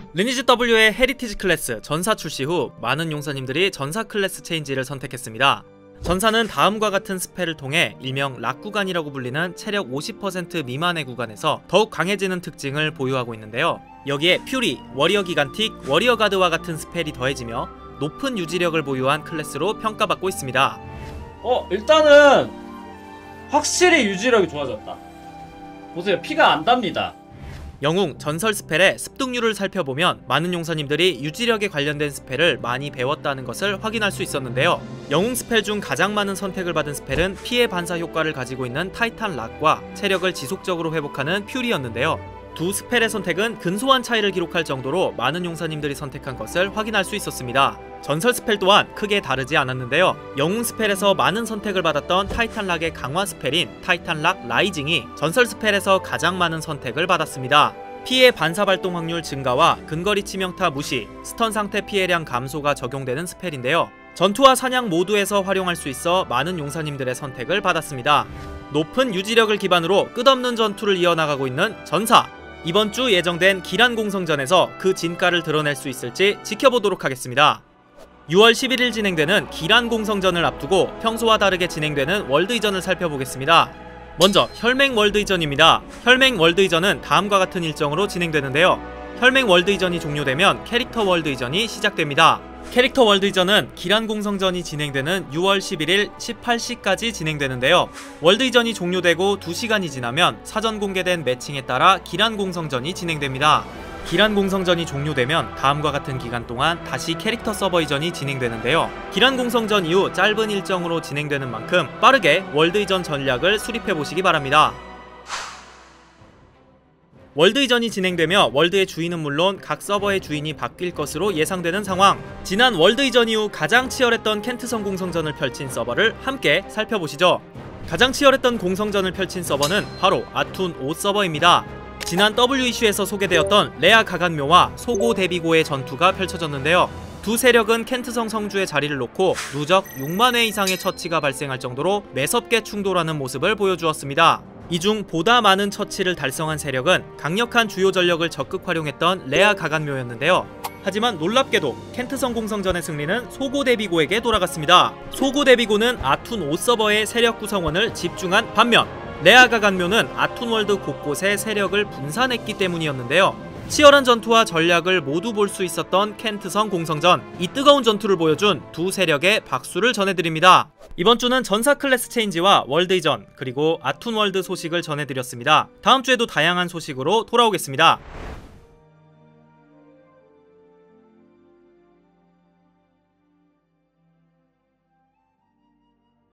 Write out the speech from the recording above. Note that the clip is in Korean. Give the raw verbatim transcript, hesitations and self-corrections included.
리니지 더블유의 헤리티지 클래스 전사 출시 후 많은 용사님들이 전사 클래스 체인지를 선택했습니다. 전사는 다음과 같은 스펠을 통해 일명 락 구간이라고 불리는 체력 오십 퍼센트 미만의 구간에서 더욱 강해지는 특징을 보유하고 있는데요. 여기에 퓨리, 워리어 기간틱, 워리어 가드와 같은 스펠이 더해지며 높은 유지력을 보유한 클래스로 평가받고 있습니다. 어 일단은 확실히 유지력이 좋아졌다. 보세요, 피가 안 답니다. 영웅 전설 스펠의 습득률을 살펴보면 많은 용사님들이 유지력에 관련된 스펠을 많이 배웠다는 것을 확인할 수 있었는데요. 영웅 스펠 중 가장 많은 선택을 받은 스펠은 피해 반사 효과를 가지고 있는 타이탄 락과 체력을 지속적으로 회복하는 퓨리였는데요. 두 스펠의 선택은 근소한 차이를 기록할 정도로 많은 용사님들이 선택한 것을 확인할 수 있었습니다. 전설 스펠 또한 크게 다르지 않았는데요. 영웅 스펠에서 많은 선택을 받았던 타이탄 락의 강화 스펠인 타이탄 락 라이징이 전설 스펠에서 가장 많은 선택을 받았습니다. 피해 반사 발동 확률 증가와 근거리 치명타 무시, 스턴 상태 피해량 감소가 적용되는 스펠인데요. 전투와 사냥 모두에서 활용할 수 있어 많은 용사님들의 선택을 받았습니다. 높은 유지력을 기반으로 끝없는 전투를 이어나가고 있는 전사! 이번 주 예정된 기란 공성전에서 그 진가를 드러낼 수 있을지 지켜보도록 하겠습니다. 유월 십일일 진행되는 기란 공성전을 앞두고 평소와 다르게 진행되는 월드 이전을 살펴보겠습니다. 먼저 혈맹 월드 이전입니다. 혈맹 월드 이전은 다음과 같은 일정으로 진행되는데요. 혈맹 월드 이전이 종료되면 캐릭터 월드 이전이 시작됩니다. 캐릭터 월드 이전은 기란 공성전이 진행되는 유월 십일일 십팔 시까지 진행되는데요. 월드 이전이 종료되고 두 시간이 지나면 사전 공개된 매칭에 따라 기란 공성전이 진행됩니다. 기란 공성전이 종료되면 다음과 같은 기간 동안 다시 캐릭터 서버 이전이 진행되는데요. 기란 공성전 이후 짧은 일정으로 진행되는 만큼 빠르게 월드 이전 전략을 수립해보시기 바랍니다. 월드 이전이 진행되며 월드의 주인은 물론 각 서버의 주인이 바뀔 것으로 예상되는 상황. 지난 월드 이전 이후 가장 치열했던 켄트성 공성전을 펼친 서버를 함께 살펴보시죠. 가장 치열했던 공성전을 펼친 서버는 바로 아툰 오 서버입니다. 지난 더블유 이슈에서 소개되었던 레아 가간묘와 소고 데비고의 전투가 펼쳐졌는데요. 두 세력은 켄트성 성주의 자리를 놓고 누적 육만 회 이상의 처치가 발생할 정도로 매섭게 충돌하는 모습을 보여주었습니다. 이 중 보다 많은 처치를 달성한 세력은 강력한 주요 전력을 적극 활용했던 레아 가간묘였는데요. 하지만 놀랍게도 켄트성 공성전의 승리는 소고 데비고에게 돌아갔습니다. 소고 데비고는 아툰 오 서버의 세력 구성원을 집중한 반면 레아 가간묘는 아툰 월드 곳곳에 세력을 분산했기 때문이었는데요. 치열한 전투와 전략을 모두 볼 수 있었던 켄트성 공성전, 이 뜨거운 전투를 보여준 두 세력에 박수를 전해드립니다. 이번 주는 전사 클래스 체인지와 월드 이전, 그리고 아툰 월드 소식을 전해드렸습니다. 다음 주에도 다양한 소식으로 돌아오겠습니다.